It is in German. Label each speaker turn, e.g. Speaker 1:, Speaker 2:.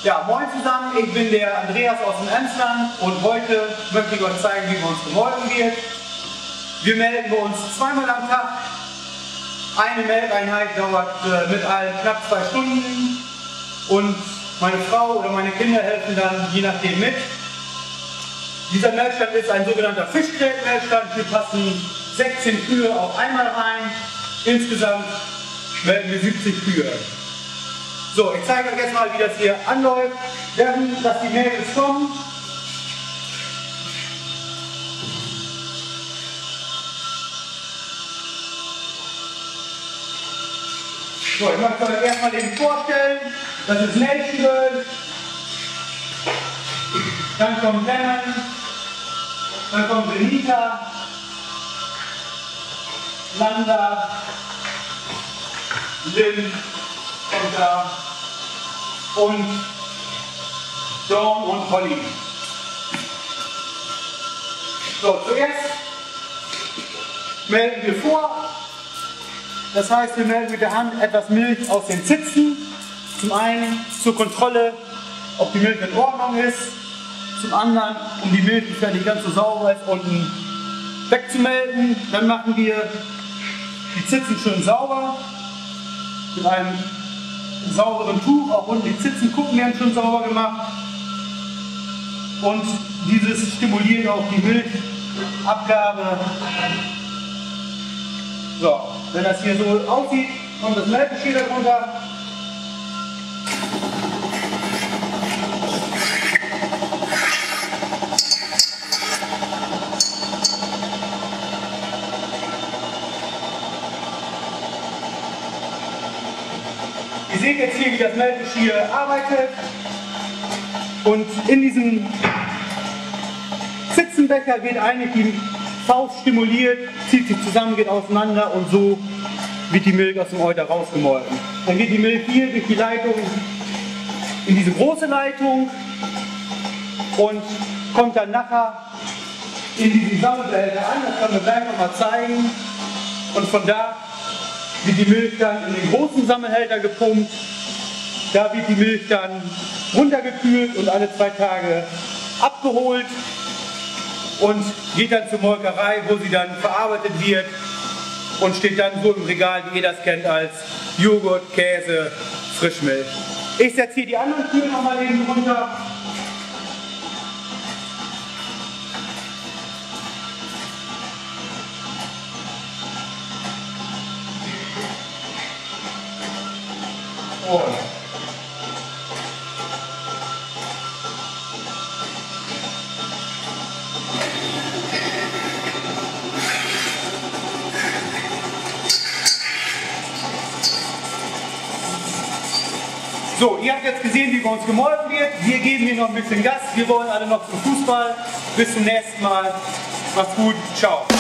Speaker 1: Ja, moin zusammen, ich bin der Andreas aus dem Emsland und heute möchte ich euch zeigen, wie bei uns gemolken wird. Wir melken bei uns zweimal am Tag. Eine Melkeinheit dauert mit allen knapp 2 Stunden und meine Frau oder meine Kinder helfen dann je nachdem mit. Dieser Melkstand ist ein sogenannter Fischgräten-Melkstand. Hier passen 16 Kühe auf einmal rein. Insgesamt melken wir 70 Kühe. So, ich zeige euch jetzt mal, wie das hier anläuft. Während dass die Mädels kommen, so, ich möchte euch erstmal den vorstellen. Das ist Nation, dann kommt Lennon, dann kommt Benita, Landa, Lynn kommt da und Dawn und Holly. So, zuerst melden wir vor. Das heißt, wir melden mit der Hand etwas Milch aus den Zitzen. Zum einen zur Kontrolle, ob die Milch in Ordnung ist. Zum anderen, um die Milch, die vielleicht nicht ganz so sauber ist, unten wegzumelden. Dann machen wir die Zitzen schön sauber. Mit einem sauberen Tuch, auch unten die Zitzen gucken werden schon sauber gemacht. Und dieses stimuliert auch die Milchabgabe. So, wenn das hier so aussieht, kommt das Melkgeschirr darunter. Ihr seht jetzt hier, wie das Melkgeschirr arbeitet. Und in diesem Zitzenbecher wird eigentlich die Faust stimuliert, zieht sich zusammen, geht auseinander und so wird die Milch aus dem Euter rausgemolken. Dann geht die Milch hier durch die Leitung in diese große Leitung und kommt dann nachher in diesen Sammelbehälter an. Das können wir gleich nochmal zeigen. Und von da wird die Milch dann in den großen Sammelbehälter gepumpt. Da wird die Milch dann runtergekühlt und alle 2 Tage abgeholt und geht dann zur Molkerei, wo sie dann verarbeitet wird und steht dann so im Regal, wie ihr das kennt, als Joghurt, Käse, Frischmilch. Ich setze hier die anderen Kühe nochmal eben runter. Und so, ihr habt jetzt gesehen, wie bei uns gemolken wird. Wir geben hier noch ein bisschen Gas. Wir wollen alle noch zum Fußball. Bis zum nächsten Mal. Macht's gut. Ciao.